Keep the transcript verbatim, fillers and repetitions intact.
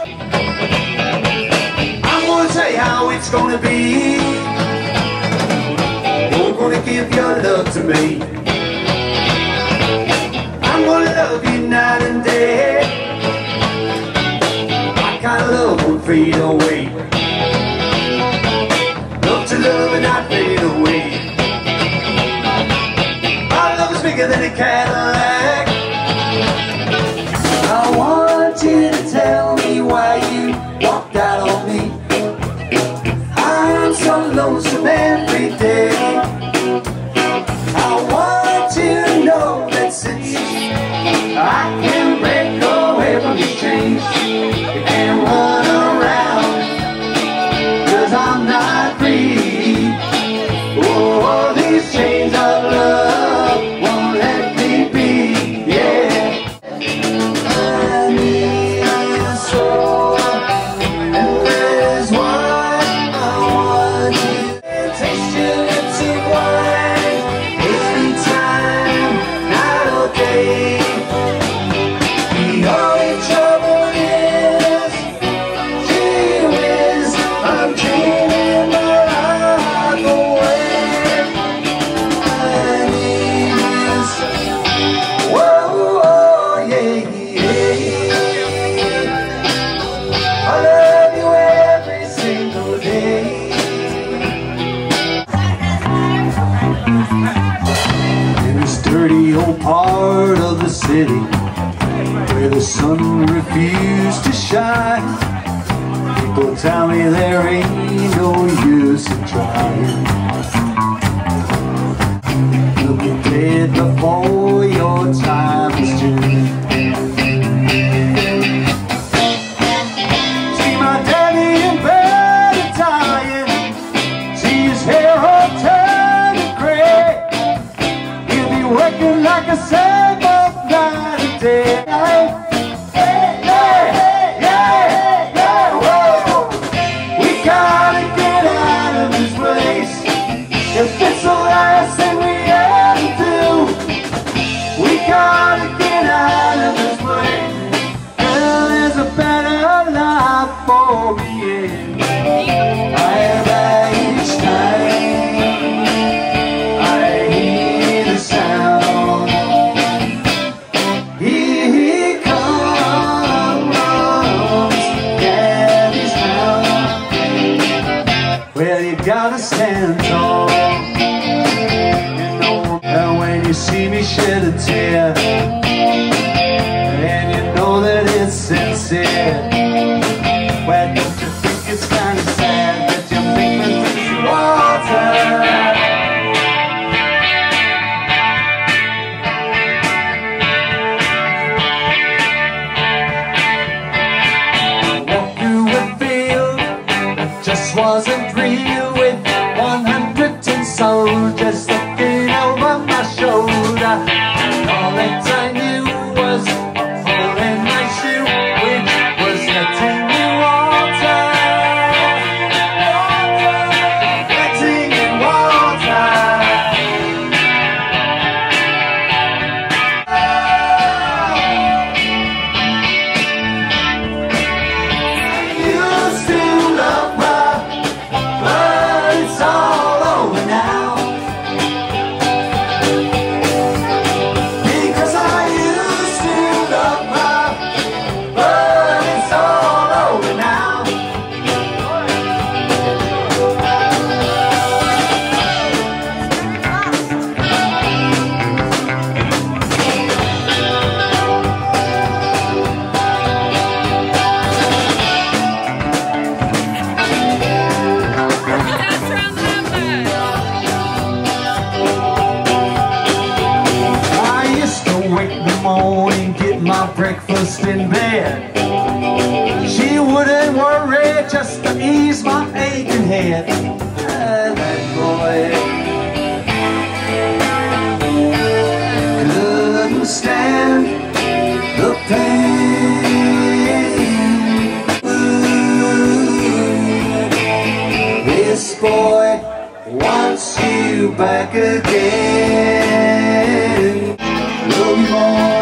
I'm gonna tell you how it's gonna be. You're gonna give your love to me. I'm gonna love you night and day. My kind of love won't fade away. Love to love and not fade away. My love is bigger than a Cadillac. I want you to tell me why you walked out on me. I'm so lonesome every day. I want you to know that since I can break away from these chains and run around, 'cause I'm not free. Oh, these chains of love won't let me be. Yeah, I need a soul, and there's one I want you to taste your lips of wine anytime, night or day. The only trouble is, gee whiz, I'm dreaming my life away. I need this, whoa, whoa, yeah, yeah. I love you every single day. In this dirty old part of the city where the sun refused to shine, people tell me there ain't no use in trying. You'll be dead before your time is due. See my daddy in bed and dying. See his hair all turned to gray. He'll be working like a seven night a day. Hey, hey, yeah, yeah, whoa. We gotta get out of this place. If it's the last thing we ever do, we gotta get out of this place. Well, there's a better life for me. Yeah. I am each time I hear the sound. Here he comes, yeah, he's down. Well, you gotta stand tall, you know, and when you see me shed a tear, and you know that it's sincere. Well, don't you think it's kind of sad that you make me drink water? Walk through a field that just wasn't real, with one hundred tin soldiers looking over my shoulder. And all that I knew was a hole in my shoe, which was letting me water. Letting me water. You still love me, but it's all over now. Because I used to love her, but it's all over now. I used to wake in the morning, get my breakfast in bed. She wouldn't worry just to ease my aching head. Ah, that boy couldn't stand the pain. Ooh, this boy wants you back again. Love you more.